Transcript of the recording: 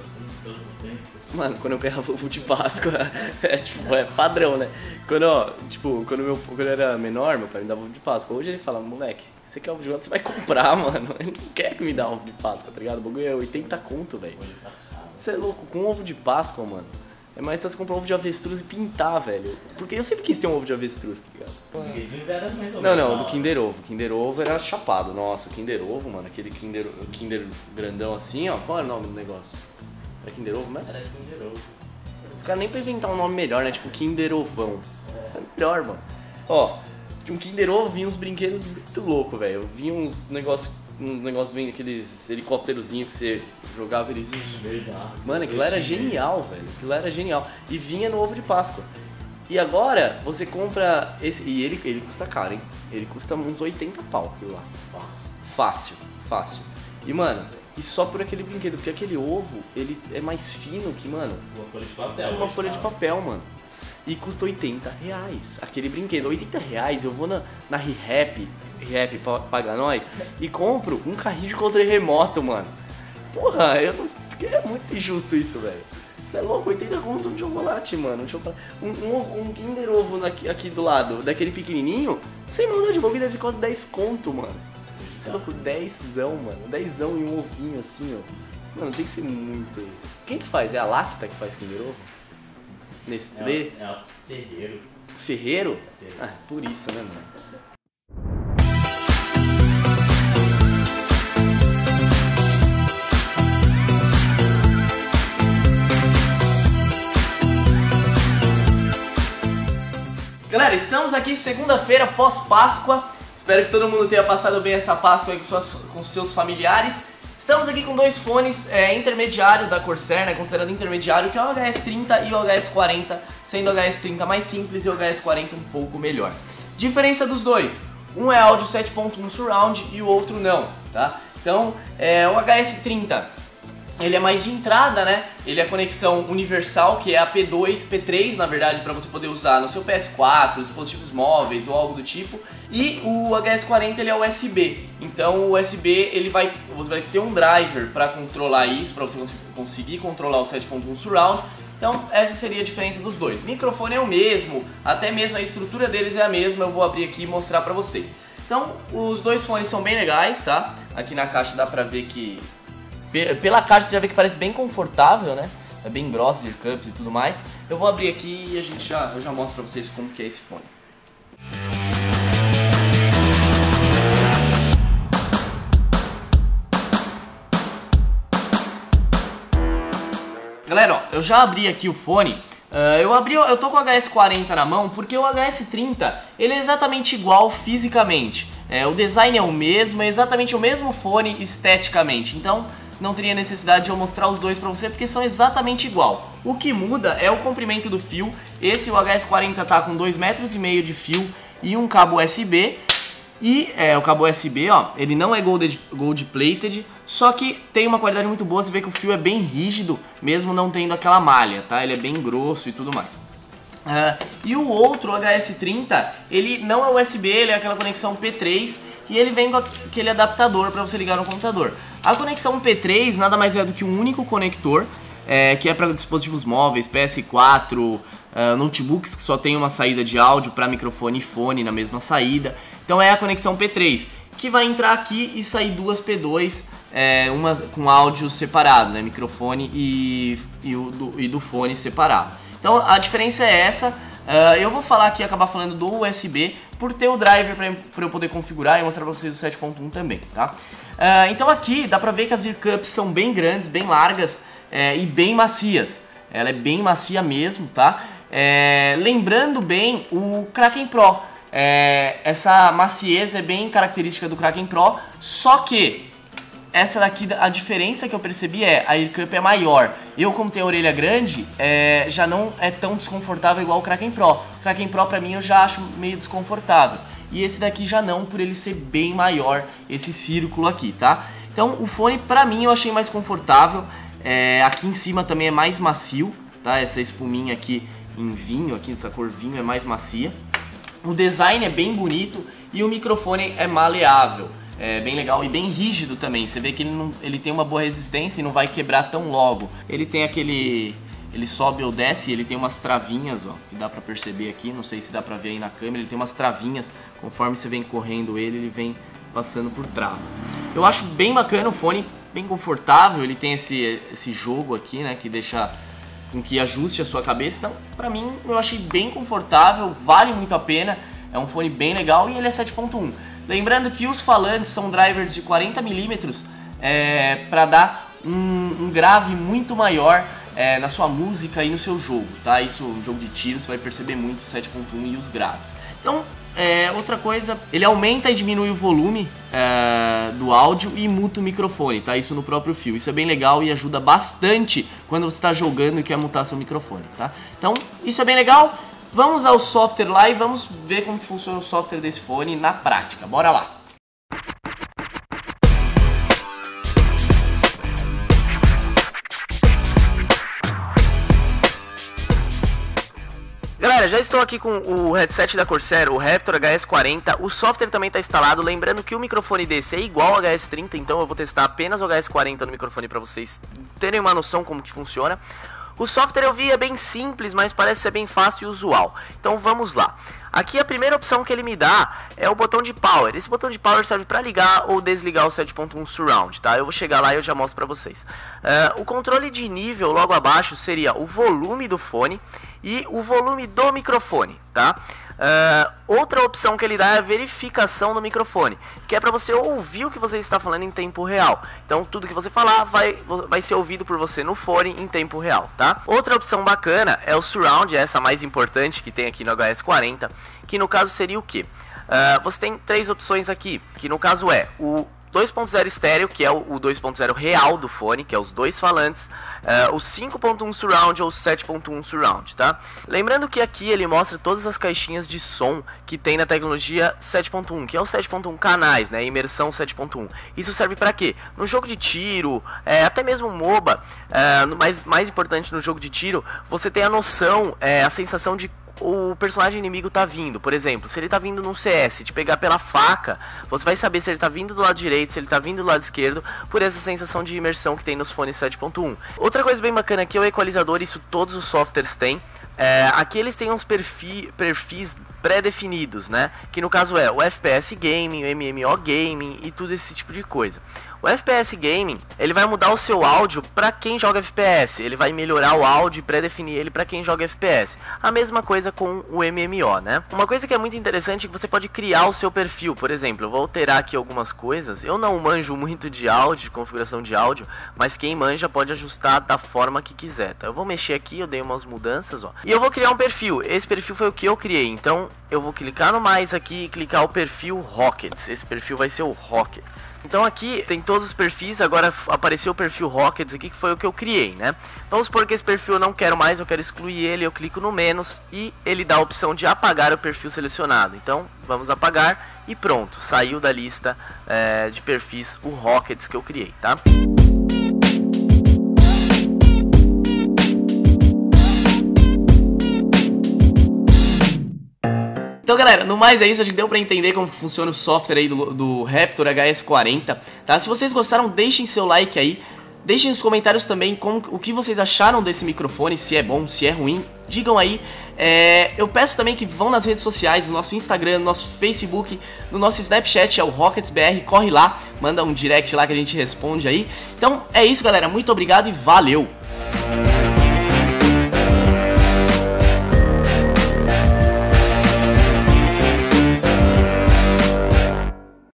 Todos os tempos. Mano, quando eu ganhava ovo de Páscoa, é padrão, né? Quando eu era menor, meu pai me dava ovo de Páscoa. Hoje ele fala, moleque, você quer ovo de Páscoa, você vai comprar, mano. Ele não quer que me dá ovo de Páscoa, tá ligado? O bagulho é 80 conto, velho. Você é louco, com ovo de Páscoa, mano. É mais fácil comprar um ovo de avestruz e pintar, velho. Porque eu sempre quis ter um ovo de avestruz, tá ligado? Era mais ou menos. Não, do Kinder Ovo. Kinder Ovo era chapado. Nossa, o Kinder Ovo, mano, aquele Kinder grandão assim, ó. Qual era o nome do negócio? Era Kinder Ovo mesmo? Era Kinder Ovo. Os caras nem pra inventar um nome melhor, né? Tipo Kinder Ovão. É melhor, mano. Ó, de um Kinder Ovo vinha uns brinquedos muito loucos, velho. Vinha uns negócios vindo aqueles helicópterozinhos que você jogava eles. Verdade. Mano, aquilo era genial, velho. Aquilo era genial. E vinha no ovo de Páscoa. E agora você compra esse. E ele custa caro, hein? Ele custa uns 80 pau aquilo lá. Fácil. E mano, e só por aquele brinquedo, porque aquele ovo, ele é mais fino que, mano. Uma folha de papel. Uma folha de papel, mano. E custa 80 reais. Aquele brinquedo, 80 reais, eu vou na ReHap paga nós, e compro um carrinho de controle remoto, mano. Porra, é muito injusto isso, velho. Você é louco, 80 conto de chocolate, mano. Um Kinder Ovo aqui do lado, daquele pequenininho, sem maldade de bobeira, deve quase 10 conto, mano. Você é louco, 10zão, mano. 10zão e um ovinho assim, ó. Mano, tem que ser muito. Quem que faz? É a Lacta que faz Kinder Ovo? Nestlé? É o Ferreiro. Ferreiro? Ah, por isso, né, mano? Galera, estamos aqui segunda-feira pós-Páscoa. Espero que todo mundo tenha passado bem essa Páscoa aí com seus familiares. Estamos aqui com dois fones intermediário da Corsair, né, considerado intermediário, que é o HS30 e o HS40, sendo o HS30 mais simples e o HS40 um pouco melhor. Diferença dos dois, um é áudio 7.1 Surround e o outro não, tá? Então, o HS30, ele é mais de entrada, né? Ele é a conexão universal, que é a P2, P3, na verdade, para você poder usar no seu PS4, dispositivos móveis ou algo do tipo. E o HS40 ele é USB. Então o USB você vai ter um driver para controlar isso, para você conseguir controlar o 7.1 Surround. Então essa seria a diferença dos dois. O microfone é o mesmo, até mesmo a estrutura deles é a mesma. Eu vou abrir aqui e mostrar para vocês. Então os dois fones são bem legais, tá? Aqui na caixa dá pra ver que pela caixa você já vê que parece bem confortável, né? É bem grossa, de cups e tudo mais. Eu vou abrir aqui e eu já mostro pra vocês como que é esse fone. Galera, ó, eu já abri aqui o fone. Eu tô com o HS40 na mão porque o HS30 ele é exatamente igual fisicamente. O design é o mesmo, é exatamente o mesmo fone esteticamente. Então não teria necessidade de eu mostrar os dois pra você porque são exatamente igual. O que muda é o comprimento do fio. Esse o HS40 tá com 2,5 metros de fio e um cabo USB. E o cabo USB, ó, ele não é gold plated, só que tem uma qualidade muito boa. Você vê que o fio é bem rígido, mesmo não tendo aquela malha, tá? Ele é bem grosso e tudo mais. E o outro, o HS30, ele não é USB, ele é aquela conexão P3 e ele vem com aquele adaptador para você ligar no computador. A conexão P3 nada mais é do que um único conector, que é para dispositivos móveis, PS4, notebooks que só tem uma saída de áudio para microfone e fone na mesma saída. Então é a conexão P3, que vai entrar aqui e sair duas P2, uma com áudio separado, né, microfone e do fone separado. Então a diferença é essa. Eu vou falar aqui, acabar falando do USB, por ter o driver para eu poder configurar e mostrar para vocês o 7.1 também, tá? Então aqui dá pra ver que as ear cups são bem grandes, bem largas e bem macias. Ela é bem macia mesmo, tá? Lembrando bem o Kraken Pro. Essa maciez é bem característica do Kraken Pro, só que essa daqui, a diferença que eu percebi a ear cup é maior. Eu, como tenho a orelha grande, já não é tão desconfortável igual o Kraken Pro. O Kraken Pro pra mim eu já acho meio desconfortável. E esse daqui já não, por ele ser bem maior, esse círculo aqui, tá? Então o fone pra mim eu achei mais confortável. Aqui em cima também é mais macio, tá? Essa espuminha aqui em vinho, aqui nessa cor vinho, é mais macia. O design é bem bonito e o microfone é maleável. É bem legal e bem rígido também. Você vê que ele tem uma boa resistência e não vai quebrar tão logo. Ele tem aquele... Ele sobe ou desce, ele tem umas travinhas, ó, que dá pra perceber aqui, não sei se dá pra ver aí na câmera, ele tem umas travinhas, conforme você vem correndo ele vem passando por travas. Eu acho bem bacana o fone, bem confortável, ele tem esse jogo aqui, né, que deixa com que ajuste a sua cabeça, então pra mim eu achei bem confortável, vale muito a pena, é um fone bem legal e ele é 7.1. Lembrando que os falantes são drivers de 40mm pra dar um grave muito maior na sua música e no seu jogo, tá? Isso, no jogo de tiro, você vai perceber muito o 7.1 e os graves. Então, outra coisa, ele aumenta e diminui o volume do áudio e muta o microfone, tá? Isso no próprio fio. Isso é bem legal e ajuda bastante quando você está jogando e quer mutar seu microfone, tá? Então, isso é bem legal. Vamos ao software lá e vamos ver como que funciona o software desse fone na prática. Bora lá! Galera, já estou aqui com o headset da Corsair, o Raptor HS40, o software também está instalado, lembrando que o microfone desse é igual ao HS30, então eu vou testar apenas o HS40 no microfone para vocês terem uma noção como que funciona. O software eu vi é bem simples, mas parece ser bem fácil e usual, então vamos lá. Aqui a primeira opção que ele me dá é o botão de power. Esse botão de power serve para ligar ou desligar o 7.1 Surround, tá? Eu vou chegar lá e eu já mostro para vocês. O controle de nível logo abaixo seria o volume do fone e o volume do microfone, tá? Outra opção que ele dá é a verificação do microfone, que é para você ouvir o que você está falando em tempo real. Então tudo que você falar vai ser ouvido por você no fone em tempo real, tá? Outra opção bacana é o Surround, essa mais importante que tem aqui no HS40, que no caso seria o que? Você tem três opções aqui, que no caso é o 2.0 estéreo, que é o 2.0 real do fone, que é os dois falantes, o 5.1 Surround ou o 7.1 Surround, tá? Lembrando que aqui ele mostra todas as caixinhas de som que tem na tecnologia 7.1, que é o 7.1 canais, né? Imersão 7.1. Isso serve para quê? No jogo de tiro, até mesmo MOBA, mas mais importante no jogo de tiro, você tem a noção, a sensação de o personagem inimigo tá vindo. Por exemplo, se ele tá vindo num CS, te pegar pela faca, você vai saber se ele tá vindo do lado direito, se ele tá vindo do lado esquerdo, por essa sensação de imersão que tem nos fones 7.1. Outra coisa bem bacana aqui é o equalizador, isso todos os softwares têm. Aqui eles têm uns perfis pré-definidos, né? Que no caso é o FPS Gaming, o MMO Gaming e tudo esse tipo de coisa. O FPS Gaming, ele vai mudar o seu áudio para quem joga FPS, ele vai melhorar o áudio e pré-definir ele para quem joga FPS. A mesma coisa com o MMO, né? Uma coisa que é muito interessante é que você pode criar o seu perfil. Por exemplo, eu vou alterar aqui algumas coisas. Eu não manjo muito de áudio, de configuração de áudio, mas quem manja pode ajustar da forma que quiser, tá? Eu vou mexer aqui, eu dei umas mudanças, ó. E eu vou criar um perfil. Esse perfil foi o que eu criei, então eu vou clicar no mais aqui e clicar o perfil Rockets. Esse perfil vai ser o Rockets. Então aqui tem todos os perfis, agora apareceu o perfil Rockets aqui, que foi o que eu criei, né? Vamos supor que esse perfil eu não quero mais, eu quero excluir ele, eu clico no menos e ele dá a opção de apagar o perfil selecionado. Então vamos apagar e pronto, saiu da lista de perfis o Rockets que eu criei, tá? Então galera, no mais é isso, acho que deu pra entender como funciona o software aí do Raptor HS40, tá? Se vocês gostaram, deixem seu like aí, deixem nos comentários também o que vocês acharam desse microfone, se é bom, se é ruim, digam aí. Eu peço também que vão nas redes sociais, no nosso Instagram, no nosso Facebook, no nosso Snapchat, é o RocketsBR, corre lá, manda um direct lá que a gente responde aí. Então é isso galera, muito obrigado e valeu!